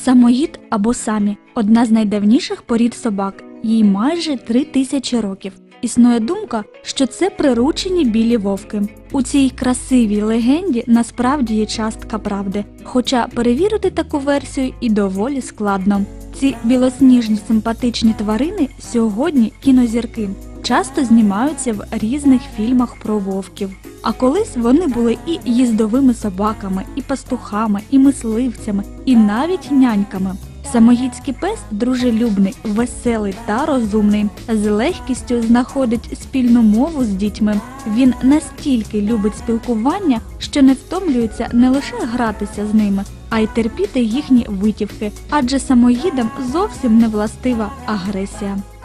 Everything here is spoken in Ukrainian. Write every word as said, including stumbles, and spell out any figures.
Самоїд або самі – одна з найдавніших порід собак, їй майже три тисячі років. Існує думка, що це приручені білі вовки. У цій красивій легенді насправді є частка правди, хоча перевірити таку версію і доволі складно. Ці білосніжні симпатичні тварини сьогодні кінозірки. Часто знімаються в різних фільмах про вовків. А колись вони були і їздовими собаками, і пастухами, і мисливцями, і навіть няньками. Самоїдський пес дружелюбний, веселий та розумний. З легкістю знаходить спільну мову з дітьми. Він настільки любить спілкування, що не втомлюється не лише гратися з ними, а й терпіти їхні витівки, адже самоїдам зовсім не властива агресія.